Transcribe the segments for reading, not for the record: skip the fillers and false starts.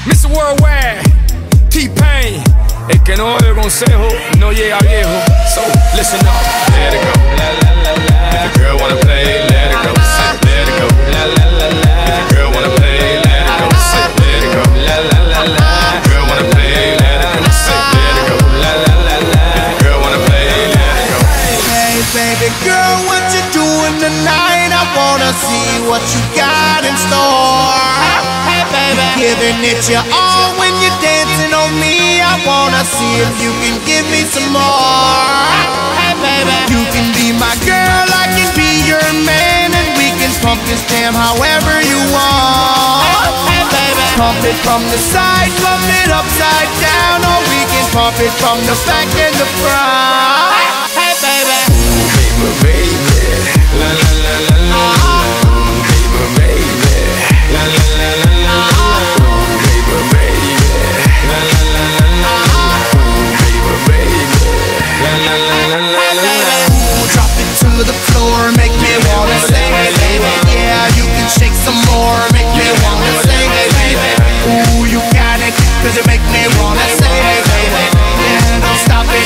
Mr. Worldwide, T-Pain. El que no oye consejo no llega viejo. So listen up. Let it go. La la la la. If the girl wanna play, let it go. Let it go. La la la la. If the girl wanna play, let it go. Let it go. La la la la. If the girl wanna play, let it go. Let it go. La la la la. If the girl wanna play, let it go. Hey baby girl, what you doing tonight? I wanna see what you got in store. Hey baby, giving it your all when you're dancing on me. I wanna see if you can give me some more. Hey baby, you can be my girl, I can be your man, and we can pump this jam however you want. Hey baby, pump it from the side, pump it upside down, or we can pump it from the back and the front. Hey baby, baby, la la la la la. Baby, baby, la la la la la. Baby, baby, la la la la la. Baby, baby, la la la la la. drop it to the floor, make me wanna say, hey baby, yeah, you can shake some more, make me wanna say, hey baby, ooh, you got it, 'cause you make me wanna say, hey baby, yeah, don't stop it.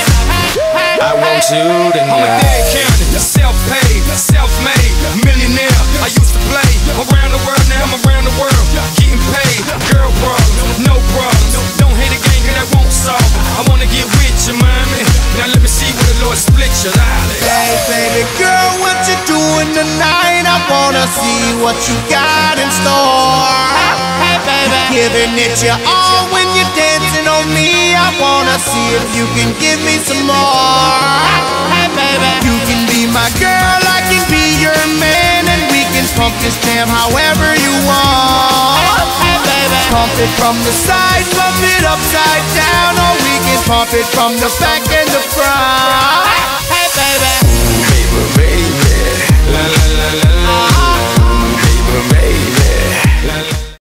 I want you to know I'm a dead county, self-paid, self-made, millionaire. I used to play around the world, now I'm around the world, getting paid. Girl problems, no problems. Don't hate a gang, 'cause that won't solve it. I wanna get with you, mommy. Now let me see where the Lord split your life. Hey baby girl, what you doing tonight? I wanna see what you got in store. Hey baby, giving it your all when you're dancing on me. I wanna see if you can give me some more. Hey baby, you can be my girl, I can be your man, and we can pump this jam however you want. Hey baby, pump it from the side, pump it upside down, or we can pump it from the back and the front.